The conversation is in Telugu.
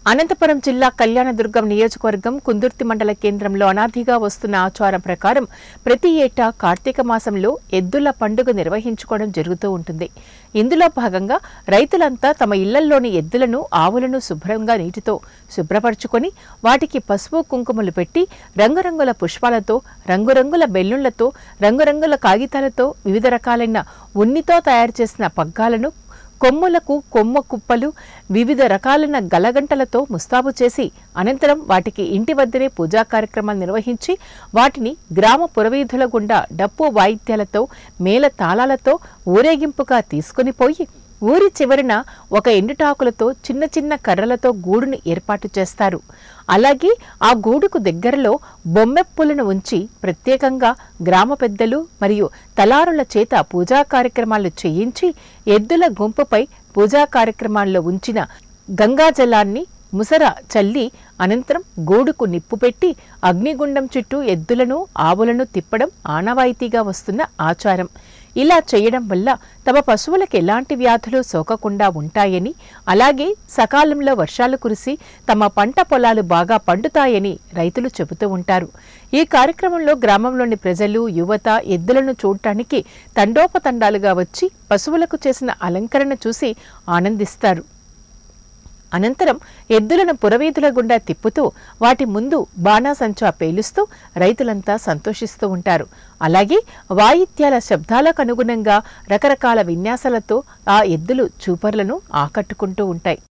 అనంతపురం జిల్లా కళ్యాణదుర్గం నియోజకవర్గం కుందుర్తి మండల కేంద్రంలో అనాదిగా వస్తున్న ఆచారం ప్రకారం ప్రతి ఏటా కార్తీక మాసంలో ఎద్దుల పండుగ నిర్వహించుకోవడం జరుగుతూ ఉంటుంది. ఇందులో భాగంగా రైతులంతా తమ ఇళ్లల్లోని ఎద్దులను, ఆవులను శుభ్రంగా నీటితో శుభ్రపరచుకొని వాటికి పసుపు కుంకుమలు పెట్టి రంగురంగుల పుష్పాలతో, రంగురంగుల బెలూన్లతో, రంగురంగుల కాగితాలతో, వివిధ రకాలైన ఉన్నితో తయారు చేసిన పగ్గాలను, కొమ్ములకు కొమ్మ కుప్పలు, వివిధ రకాలైన గలగంటలతో ముస్తాబు చేసి అనంతరం వాటికి ఇంటి వద్దనే పూజా కార్యక్రమాలు నిర్వహించి వాటిని గ్రామ పురవీధుల గుండా డప్పు వాయిద్యాలతో, మేళ తాళాలతో ఊరేగింపుగా తీసుకుని పోయి ఊరి చివరన ఒక ఎండుటాకులతో చిన్న చిన్న కర్రలతో గూడును ఏర్పాటు చేస్తారు. అలాగే ఆ గూడుకు దగ్గరలో బొమ్మెప్పులను ఉంచి ప్రత్యేకంగా గ్రామ పెద్దలు మరియు తలారుల చేత పూజా కార్యక్రమాలు చేయించి ఎద్దుల గుంపుపై పూజా కార్యక్రమాల్లో ఉంచిన గంగాజలాన్ని ముసర చల్లి అనంతరం గూడుకు నిప్పు పెట్టి అగ్నిగుండం చుట్టూ ఎద్దులను, ఆవులను తిప్పడం ఆనవాయితీగా వస్తున్న ఆచారం. ఇలా చేయడం వల్ల తమ పశువులకు ఎలాంటి వ్యాధులు సోకకుండా ఉంటాయని, అలాగే సకాలంలో వర్షాలు కురిసి తమ పంట పొలాలు బాగా పండుతాయని రైతులు చెబుతూ ఉంటారు. ఈ కార్యక్రమంలో గ్రామంలోని ప్రజలు, యువత ఎద్దులను చూడటానికి తండోపతండాలుగా వచ్చి పశువులకు చేసిన అలంకరణ చూసి ఆనందిస్తారు. అనంతరం ఎద్దులను పురవీధుల గుండా తిప్పుతూ వాటి ముందు బాణాసంచా పేలుస్తూ రైతులంతా సంతోషిస్తూ ఉంటారు. అలాగే వాయిద్యాల శబ్దాలకు అనుగుణంగా రకరకాల విన్యాసాలతో ఆ ఎద్దులు చూపర్లను ఆకట్టుకుంటూ ఉంటాయి.